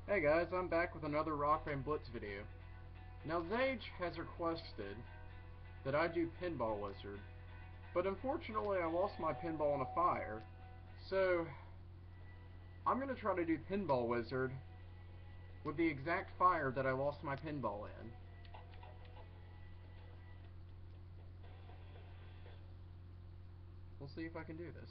Hey guys, I'm back with another Rock Band Blitz video. Now Zage has requested that I do Pinball Wizard, but unfortunately I lost my pinball in a fire, so I'm going to try to do Pinball Wizard with the exact fire that I lost my pinball in. We'll see if I can do this.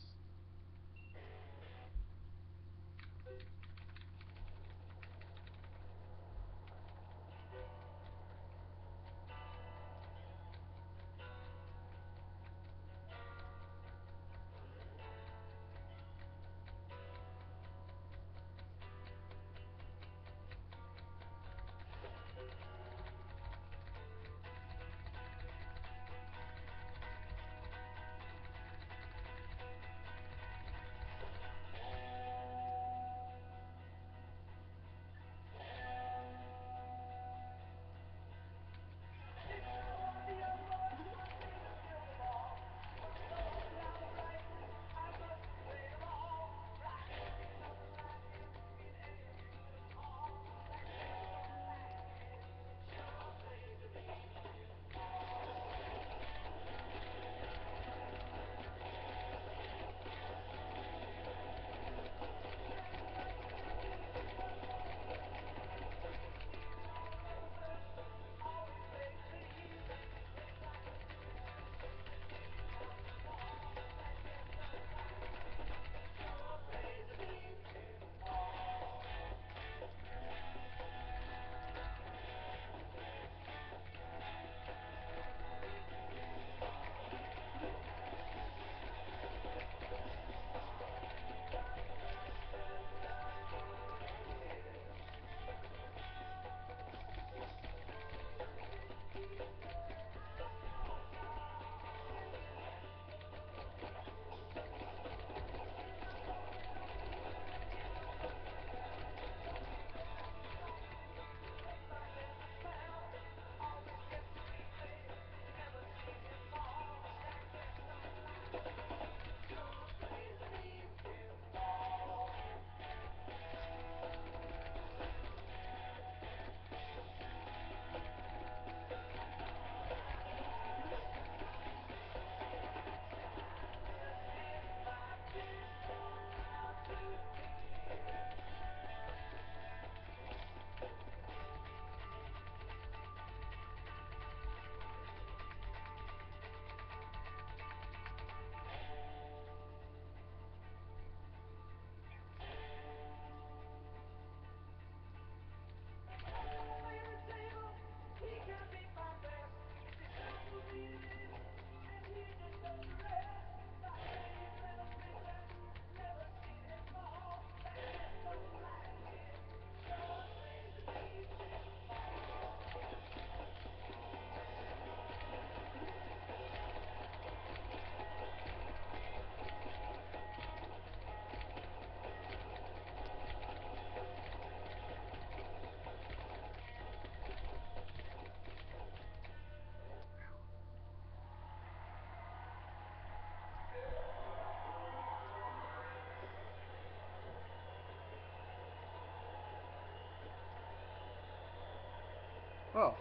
Oh,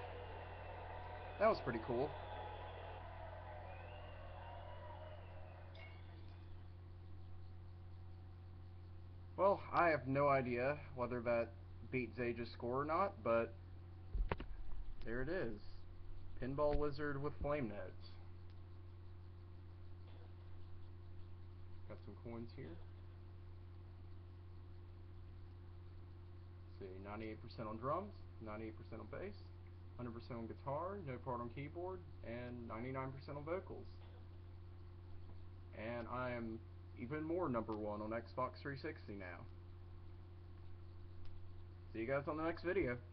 that was pretty cool. Well, I have no idea whether that beat Zage's score or not, but there it is. Pinball Wizard with flame notes. Got some coins here. Let's see, 98% on drums, 98% on bass, 100% on guitar, no part on keyboard, and 99% on vocals. And I am even more #1 on Xbox 360 now. See you guys on the next video.